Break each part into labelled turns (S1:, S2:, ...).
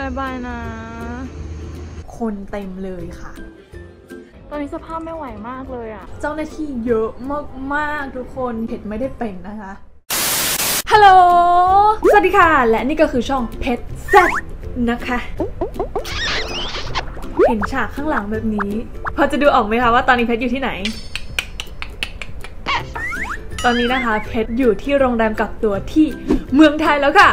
S1: ายบายนะ
S2: คนเต็มเลยค่ะ
S1: ตอนนี้สภาพไม่ไหวมากเลยอ่ะ
S2: เจ้าหน้าที่เยอะมากๆทุกคนเพชรไม่ได้เป็นนะคะฮัลโหลสวัสดีค่ะและนี่ก็คือช่องเพชรแซ่บนะคะเห็นฉากข้างหลังแบบนี้พอจะดูออกไหมคะว่าตอนนี้เพชรอยู่ที่ไหนตอนนี้นะคะเพชรอยู่ที่โรงแรมกักตัวที่เมืองไทยแล้วค่ะ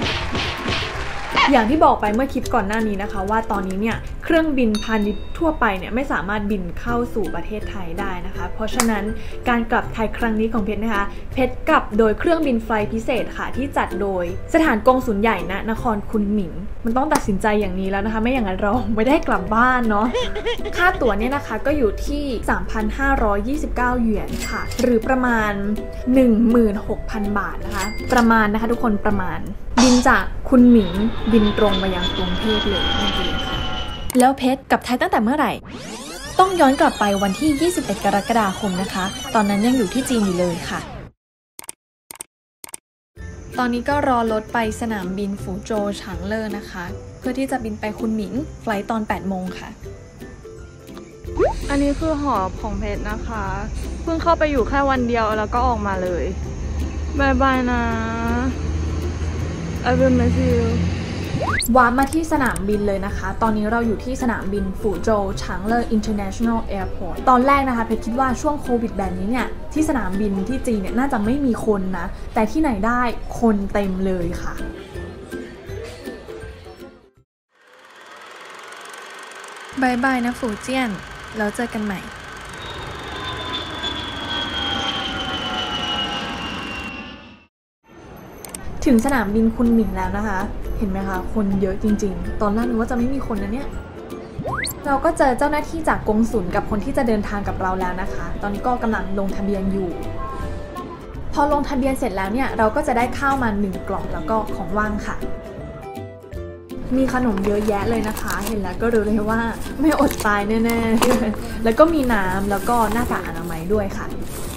S2: อย่างที่บอกไปเมื่อคลิปก่อนหน้านี้นะคะว่าตอนนี้เนี่ยเครื่องบินพาณิชย์ทั่วไปเนี่ยไม่สามารถบินเข้าสู่ประเทศไทยได้นะคะเพราะฉะนั้นการกลับไทยครั้งนี้ของเพชรนะคะเพชรกลับโดยเครื่องบินไฟล์พิเศษค่ะที่จัดโดยสถานกงสุลใหญ่ณนครคุนหมิงมันต้องตัดสินใจอย่างนี้แล้วนะคะไม่อย่างนั้นเราไม่ได้กลับบ้านเนาะค่าตั๋วเนี่ยนะคะก็อยู่ที่ 3,529 หยวนค่ะหรือประมาณ 16,000 บาทนะคะประมาณนะคะทุกคนประมาณบินจากคุนหมิงบินตรงมายังกรุงเทพเลยนั่นเองค่ะแล้วเพชรกลับไทยตั้งแต่เมื่อไหร่ต้องย้อนกลับไปวันที่ 21 กรกฎาคมนะคะตอนนั้นยังอยู่ที่จีนอยู่เลยค่ะตอนนี้ก็รอรถไปสนามบินฝูโจวฉางเล่อนะคะเพื่อที่จะบินไปคุนหมิงไฟล์ตอน 8 โมงค่ะ
S1: อันนี้คือหอของเพชรนะคะเพิ่งเข้าไปอยู่แค่วันเดียวแล้วก็ออกมาเลยบายบายนะI will miss you
S2: วาร์ปมาที่สนามบินเลยนะคะตอนนี้เราอยู่ที่สนามบินฝูโจวฉางเล่อ International Airport ตอนแรกนะคะเพชรคิดว่าช่วงโควิดแบบนี้เนี่ยที่สนามบินที่จีนเนี่ยน่าจะไม่มีคนนะแต่ที่ไหนได้คนเต็มเลยค่ะบายบายนะฝูเจี้ยนแล้วเจอกันใหม่ถึงสนามบินคุนหมิงแล้วนะคะเห็นไหมคะคนเยอะจริงๆตอนแรกนึกว่าจะไม่มีคนนะเนี่ยเราก็เจอเจ้าหน้าที่จากกงสุลกับคนที่จะเดินทางกับเราแล้วนะคะตอนนี้ก็กำลังลงทะเบียนอยู่พอลงทะเบียนเสร็จแล้วเนี่ยเราก็จะได้ข้าวมา1 กล่องแล้วก็ของว่างค่ะมีขนมเยอะแยะเลยนะคะเห็นแล้วก็รู้เลยว่าไม่อดตายแน่ๆแล้วก็มีน้ำแล้วก็หน้ากากอนามัยด้วยค่ะ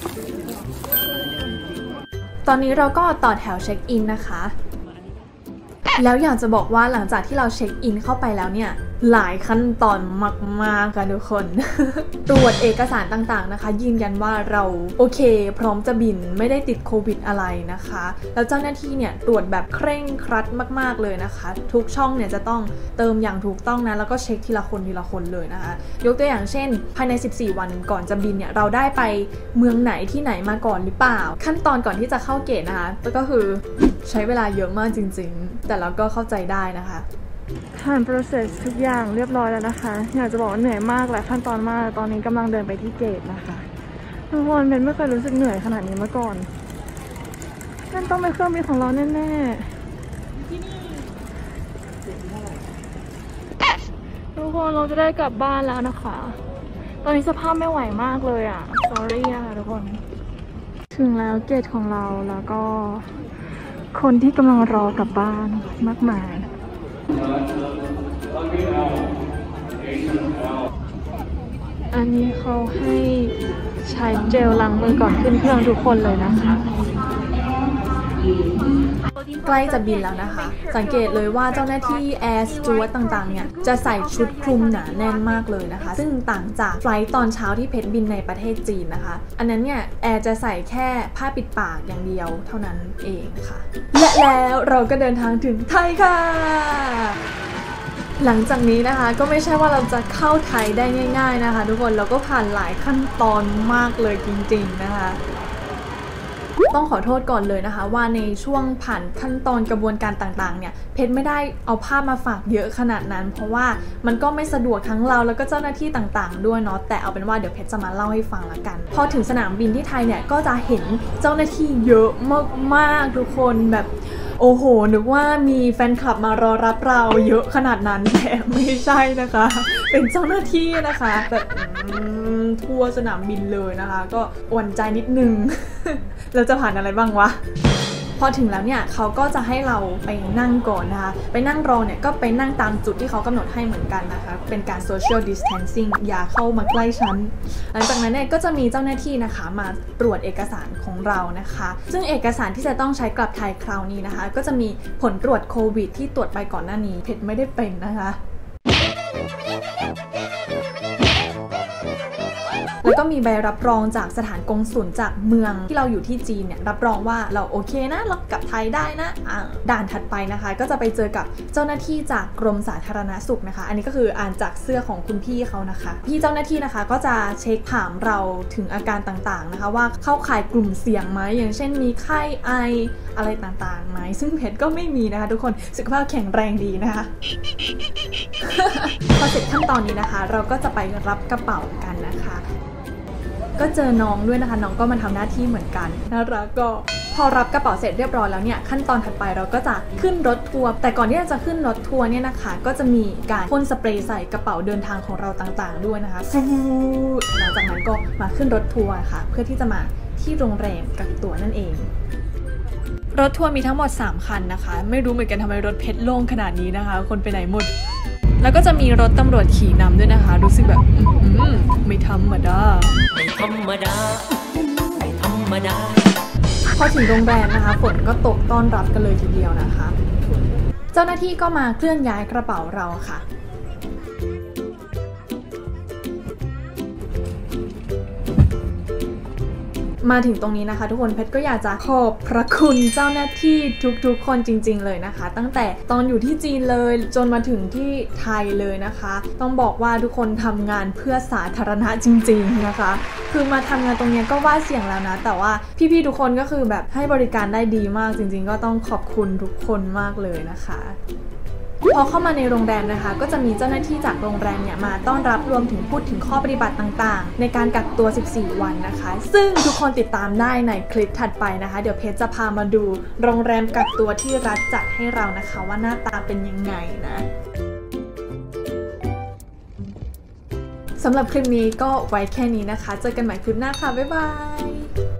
S2: ตอนนี้เราก็ต่อแถวเช็คอินนะคะแล้วอยากจะบอกว่าหลังจากที่เราเช็คอินเข้าไปแล้วเนี่ยหลายขั้นตอนมากๆค่ะทุกคน ตรวจเอกสารต่างๆนะคะยืนยันว่าเราโอเคพร้อมจะบินไม่ได้ติดโควิดอะไรนะคะแล้วเจ้าหน้าที่เนี่ยตรวจแบบเคร่งครัดมากๆเลยนะคะทุกช่องเนี่ยจะต้องเติมอย่างถูกต้องนะแล้วก็เช็คทีละคนเลยนะคะยกตัวอย่างเช่นภายใน14 วันก่อนจะบินเนี่ยเราได้ไปเมืองไหนที่ไหนมาก่อนหรือเปล่าขั้นตอนก่อนที่จะเข้าเกตนะคะก็คือใช้เวลาเยอะมากจริงๆแต่เราก็เข้าใจได้นะคะ
S1: ผ่าน process ทุกอย่างเรียบร้อยแล้วนะคะอยากจะบอกว่าเหนื่อยมากหลายขั้นตอนมากตอนนี้กำลังเดินไปที่เกตนะคะทุกคนเป็นไม่เคยรู้สึกเหนื่อยขนาดนี้มาก่อนนั่นต้องเป็นเครื่องบินของเราแน่ๆทุกคนเราจะได้กลับบ้านแล้วนะคะตอนนี้สภาพไม่ไหวมากเลยอ่ะ sorry นะคะทุกคนถึงแล้วเกตของเราแล้วก็คนที่กำลังรอกลับบ้านมากมายอันนี้เขาให้ใช้เจลล้างมือก่อนขึ้นเครื่องทุกคนเลยนะคะ
S2: ใกล้จะบินแล้วนะคะสังเกตเลยว่าเจ้าหน้าที่แอร์สจ๊วตต่างๆเนี่ยจะใส่ชุดคลุมหนาแน่นมากเลยนะคะซึ่งต่างจากไฟล์ตอนเช้าที่เพชรบินในประเทศจีนนะคะอันนั้นเนี่ยแอร์จะใส่แค่ผ้าปิดปากอย่างเดียวเท่านั้นเองค่ะและแล้วเราก็เดินทางถึงไทยค่ะหลังจากนี้นะคะก็ไม่ใช่ว่าเราจะเข้าไทยได้ง่ายๆนะคะทุกคนเราก็ผ่านหลายขั้นตอนมากเลยจริงๆนะคะต้องขอโทษก่อนเลยนะคะว่าในช่วงผ่านขั้นตอนกระบวนการต่างๆเนี่ยเพชรไม่ได้เอาภาพมาฝากเยอะขนาดนั้นเพราะว่ามันก็ไม่สะดวกทั้งเราแล้วก็เจ้าหน้าที่ต่างๆด้วยเนาะแต่เอาเป็นว่าเดี๋ยวเพชรจะมาเล่าให้ฟังละกันพอถึงสนามบินที่ไทยเนี่ยก็จะเห็นเจ้าหน้าที่เยอะมากๆทุกคนแบบโอ้โหนึกว่ามีแฟนคลับมารอรับเราเยอะขนาดนั้นแต่ไม่ใช่นะคะเป็นเจ้าหน้าที่นะคะแบบทั่วสนามบินเลยนะคะก็หวั่นใจนิดนึงเราจะผ่านอะไรบ้างวะพอถึงแล้วเนี่ยเขาก็จะให้เราไปนั่งก่อนนะคะไปนั่งรอเนี่ยก็ไปนั่งตามจุดที่เขากำหนดให้เหมือนกันนะคะเป็นการ social distancing อย่าเข้ามาใกล้ฉันหลังจากนั้นเนี่ยก็จะมีเจ้าหน้าที่นะคะมาตรวจเอกสารของเรานะคะซึ่งเอกสารที่จะต้องใช้กลับไทยคราวนี้นะคะก็จะมีผลตรวจโควิดที่ตรวจไปก่อนหน้านี้เพชรไม่ได้เป็นนะคะแล้วก็มีใบรับรองจากสถานกงสุลจากเมืองที่เราอยู่ที่จีนเนี่ยรับรองว่าเราโอเคนะเรากลับไทยได้นะด่านถัดไปนะคะก็จะไปเจอกับเจ้าหน้าที่จากกรมสาธารณสุขนะคะอันนี้ก็คืออ่านจากเสื้อของคุณพี่เขานะคะพี่เจ้าหน้าที่นะคะก็จะเช็คถามเราถึงอาการต่างๆนะคะว่าเข้าข่ายกลุ่มเสี่ยงไหมอย่างเช่นมีไข้ไออะไรต่างๆไหมซึ่งเพชรก็ไม่มีนะคะทุกคนสุขภาพแข็งแรงดีนะคะ พอเสร็จขั้นตอนนี้นะคะเราก็จะไปรับกระเป๋ากันนะคะก็เจอน้องด้วยนะคะน้องก็มาทำหน้าที่เหมือนกันน่ารักก็พอรับกระเป๋าเสร็จเรียบร้อยแล้วเนี่ยขั้นตอนถัดไปเราก็จะขึ้นรถทัวร์แต่ก่อนที่จะขึ้นรถทัวร์เนี่ยนะคะก็จะมีการพ่นสเปรย์ใส่กระเป๋าเดินทางของเราต่างๆด้วยนะคะหลังจากนั้นก็มาขึ้นรถทัวร์ค่ะเพื่อที่จะมาที่โรงแรมกักตัวนั่นเองรถทัวร์มีทั้งหมด3คันนะคะไม่รู้เหมือนกันทำไมรถเพชรโล่งขนาดนี้นะคะคนไปไหนหมดแล้วก็จะมีรถตำรวจขี่นำด้วยนะคะรู้สึกแบบไม่ธรรมดาไม่ธรรมดาไม่ธรรมดาพอถึงโรงแรมนะคะฝนก็ตกต้อนรับกันเลยทีเดียวนะคะเจ้าหน้าที่ก็มาเคลื่อนย้ายกระเป๋าเราค่ะมาถึงตรงนี้นะคะทุกคนเพชรก็อยากจะขอบพระคุณเจ้าหน้าที่ทุกๆคนจริงๆเลยนะคะตั้งแต่ตอนอยู่ที่จีนเลยจนมาถึงที่ไทยเลยนะคะต้องบอกว่าทุกคนทำงานเพื่อสาธารณะจริงๆนะคะคือมาทำงานตรงนี้ก็ว่าเสี่ยงแล้วนะแต่ว่าพี่ๆทุกคนก็คือแบบให้บริการได้ดีมากจริงๆก็ต้องขอบคุณทุกคนมากเลยนะคะพอเข้ามาในโรงแรมนะคะก็จะมีเจ้าหน้าที่จากโรงแรมเนี่ยมาต้อนรับรวมถึงพูดถึงข้อปฏิบัติต่างๆในการกักตัว14วันนะคะซึ่งทุกคนติดตามได้ในคลิปถัดไปนะคะเดี๋ยวเพชรจะพามาดูโรงแรมกักตัวที่รัฐจัดให้เรานะคะว่าหน้าตาเป็นยังไงนะสำหรับคลิปนี้ก็ไว้แค่นี้นะคะเจอกันใหม่คลิปหน้าค่ะบ๊ายบาย